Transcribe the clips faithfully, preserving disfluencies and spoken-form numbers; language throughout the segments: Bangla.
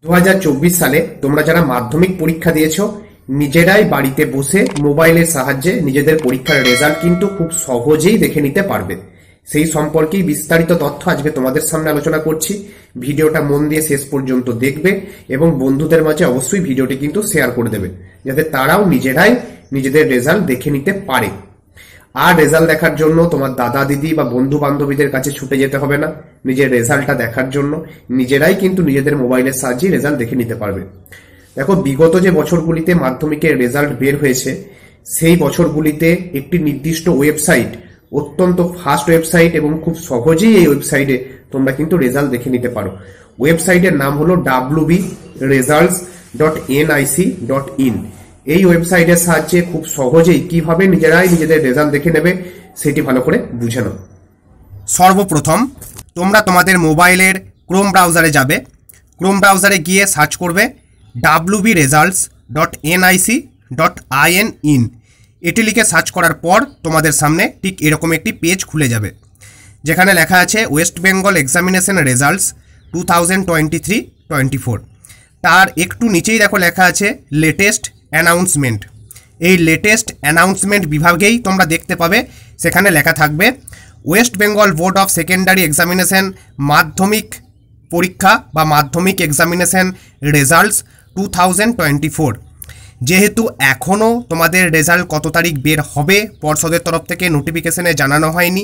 দু হাজার চব্বিশ সালে তোমরা যারা মাধ্যমিক পরীক্ষা দিয়েছো নিজেরাই বাড়িতে বসে মোবাইলের সাহায্যে নিজেদের পরীক্ষার রেজাল্ট কিন্তু খুব সহজেই দেখে নিতে পারবে। সেই সম্পর্কেই বিস্তারিত তথ্য আজকে তোমাদের সামনে আলোচনা করছি। ভিডিওটা মন দিয়ে শেষ পর্যন্ত দেখবে এবং বন্ধুদের মাঝে অবশ্যই ভিডিওটি কিন্তু শেয়ার করে দেবে, যাতে তারাও নিজেরাই নিজেদের রেজাল্ট দেখে নিতে পারে। আর রেজাল্ট দেখার জন্য তোমার দাদা দিদি বা বন্ধু বান্ধবীদের কাছে ছুটে যেতে হবে না। নিজের রেজাল্টটা দেখার জন্য নিজেরাই কিন্তু নিজেদের মোবাইলের সাহায্যে রেজাল্ট দেখে নিতে পারবে। দেখো, বিগত যে বছরগুলিতে মাধ্যমিকের রেজাল্ট বের হয়েছে সেই বছরগুলিতে একটি নির্দিষ্ট ওয়েবসাইট, অত্যন্ত ফাস্ট ওয়েবসাইট এবং খুব সহজেই এই ওয়েবসাইটে তোমরা কিন্তু রেজাল্ট দেখে নিতে পারো। ওয়েবসাইটের নাম হলো W B results dot N I C dot in. এই ওয়েবসাইটের সাহায্যে খুব সহজেই কিভাবে নিজেরাই নিজেদের রেজাল্ট দেখে নেবে সেটি ভালো করে বুঝে নাও। সর্বপ্রথম তোমরা তোমাদের মোবাইলের ক্রোম ব্রাউজারে যাবে। ক্রোম ব্রাউজারে গিয়ে সার্চ করবে W B results dot N I C dot I N in. এটি লিখে সার্চ করার পর তোমাদের সামনে ঠিক এরকম একটি পেজ খুলে যাবে, যেখানে লেখা আছে West Bengal examination results two thousand twenty three twenty four. তার একটু নিচেই দেখো লেখা আছে লেটেস্ট অ্যানাউন্সমেন্ট। এই লেটেস্ট অ্যানাউন্সমেন্ট বিভাগেই তোমরা দেখতে পাবে, সেখানে লেখা থাকবে West Bengal board of secondary examination Madhyamik পরীক্ষা বা Madhyamik examination results two thousand twenty four. যেহেতু এখনও তোমাদের রেজাল্ট কত তারিখ বের হবে পর্ষদের তরফ থেকে নোটিফিকেশনে জানানো হয়নি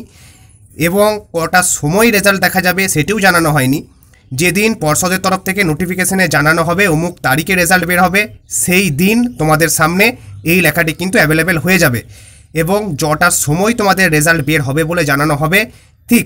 এবং কটার সময় রেজাল্ট দেখা যাবে সেটিও জানানো হয়নি। যেদিন পর্ষদের তরফ থেকে নোটিফিকেশনে জানানো হবে অমুক তারিখে রেজাল্ট বের হবে, সেই দিন তোমাদের সামনে এই লেখাটি কিন্তু অ্যাভেলেবেল হয়ে যাবে এবং যটার সময় তোমাদের রেজাল্ট বের হবে বলে জানানো হবে ঠিক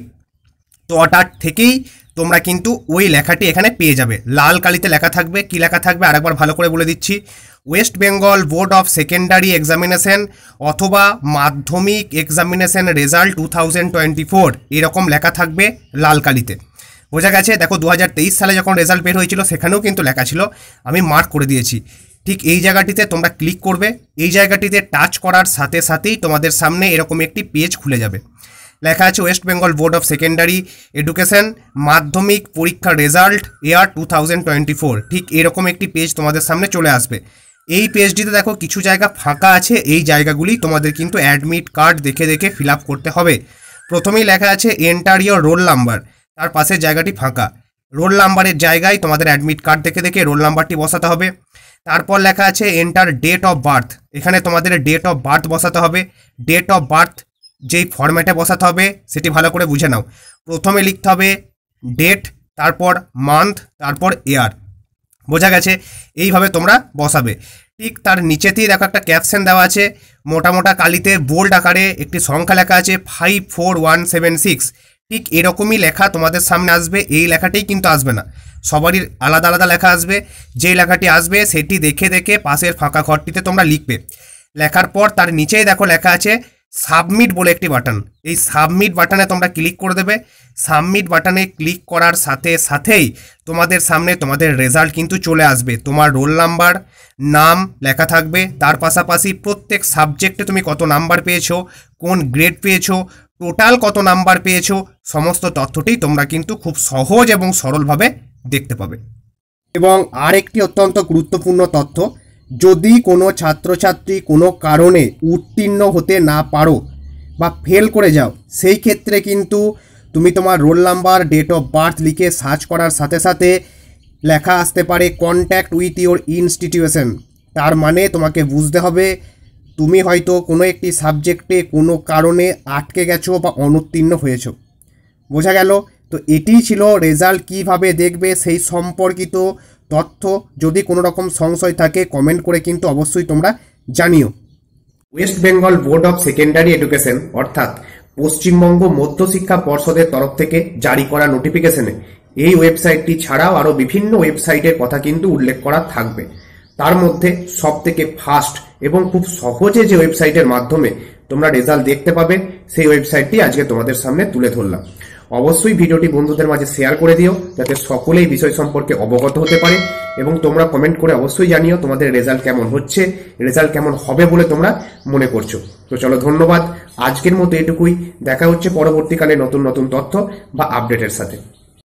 তটার থেকেই তোমরা কিন্তু ওই লেখাটি এখানে পেয়ে যাবে। লাল কালিতে লেখা থাকবে। কি লেখা থাকবে আরেকবার ভালো করে বলে দিচ্ছি, West Bengal board of secondary examination অথবা Madhyamik examination result two thousand twenty four এরকম লেখা থাকবে লাল কালিতে। বোঝা গেছে? দেখো, দু হাজার তেইশ সালে যখন রেজাল্ট বের হয়েছিল সেখানেও কিন্তু লেখা ছিল, আমি মার্ক করে দিয়েছি। ঠিক এই জায়গাটিতে তোমরা ক্লিক করবে। এই জায়গাটিতে টাচ করার সাথে সাথেই তোমাদের সামনে এরকম একটি পেজ খুলে যাবে। লেখা আছে West Bengal board of secondary education Madhyamik পরীক্ষার result year two thousand twenty four. ঠিক এরকম একটি পেজ তোমাদের সামনে চলে আসবে। এই পেজটিতে দেখো কিছু জায়গা ফাঁকা আছে, এই জায়গাগুলি তোমাদের কিন্তু অ্যাডমিট কার্ড দেখে দেখে ফিল আপ করতে হবে। প্রথমেই লেখা আছে এন্টার ইয়োর রোল নাম্বার, তার পাশের জায়গাটি ফাঁকা। রোল নাম্বারের জায়গায় তোমাদের অ্যাডমিট কার্ড দেখে দেখে রোল নাম্বারটি বসাতে হবে। তারপর লেখা আছে এন্টার ডেট অফ বার্থ, এখানে তোমাদের ডেট অফ বার্থ বসাতে হবে। ডেট অফ বার্থ যেই ফরম্যাটে বসাতে হবে সেটি ভালো করে বুঝে নাও। প্রথমে লিখতে হবে ডেট, তারপর মান্থ, তারপর ইয়ার। বোঝা গেছে? এইভাবে তোমরা বসাবে। ঠিক তার নিচেতেই দেখো একটা ক্যাপশন দেওয়া আছে, মোটা মোটা কালিতে বোল্ড আকারে একটি সংখ্যা লেখা আছে five four one seven six. ঠিক এরকমই লেখা তোমাদের সামনে আসবে। এই লেখাটাই কিন্তু আসবে না, সবারই আলাদা আলাদা লেখা আসবে। যেই লেখাটি আসবে সেটি দেখে দেখে পাশের ফাঁকা ঘরটিতে তোমরা লিখবে। লেখার পর তার নিচেই দেখো লেখা আছে সাবমিট বলে একটি বাটন। এই সাবমিট বাটনে তোমরা ক্লিক করে দেবে। সাবমিট বাটনে ক্লিক করার সাথে সাথেই তোমাদের সামনে তোমাদের রেজাল্ট কিন্তু চলে আসবে। তোমার রোল নাম্বার, নাম লেখা থাকবে, তার পাশাপাশি প্রত্যেক সাবজেক্টে তুমি কত নাম্বার পেয়েছো, কোন গ্রেড পেয়েছো, টোটাল কত নাম্বার পেয়েছো, সমস্ত তথ্যটি তোমরা কিন্তু খুব সহজ এবং সরলভাবে দেখতে পাবে। এবং আর একটি অত্যন্ত গুরুত্বপূর্ণ তথ্য, যদি কোনো ছাত্রছাত্রী কোনো কারণে উত্তীর্ণ হতে না পারো বা ফেল করে যাও, সেই ক্ষেত্রে কিন্তু তুমি তোমার roll number, date of birth লিখে সার্চ করার সাথে সাথে লেখা আসতে পারে কন্ট্যাক্ট উইথ ইওর ইনস্টিটিউশন। তার মানে তোমাকে বুঝতে হবে তুমি হয়তো কোনো একটি সাবজেক্টে কোনো কারণে আটকে গেছো বা অনুত্তীর্ণ হয়েছো। বোঝা গেল? তো এটিই ছিল রেজাল্ট কিভাবে দেখবে সেই সম্পর্কিত তথ্য। যদি কোনো রকম সংশয় থাকে কমেন্ট করে কিন্তু অবশ্যই তোমরা জানিও। West Bengal board of secondary education অর্থাৎ পশ্চিমবঙ্গ মধ্যশিক্ষা পর্ষদের তরফ থেকে জারি করা নোটিফিকেশনে এই ওয়েবসাইটটি ছাড়াও আরও বিভিন্ন ওয়েবসাইটের কথা কিন্তু উল্লেখ করা থাকবে। তার মধ্যে সব থেকে ফাস্ট এবং খুব সহজে যে ওয়েবসাইটের মাধ্যমে তোমরা রেজাল্ট দেখতে পাবে সেই ওয়েবসাইটটি আজকে তোমাদের সামনে তুলে ধরলাম। অবশ্যই ভিডিওটি বন্ধুদের মাঝে শেয়ার করে দিও, যাতে সকলেই বিষয় সম্পর্কে অবগত হতে পারে এবং তোমরা কমেন্ট করে অবশ্যই জানিও তোমাদের রেজাল্ট কেমন হচ্ছে, রেজাল্ট কেমন হবে বলে তোমরা মনে করছো। তো চলো, ধন্যবাদ। আজকের মতো এটুকুই। দেখা হচ্ছে পরবর্তীকালে নতুন নতুন তথ্য বা আপডেটের সাথে।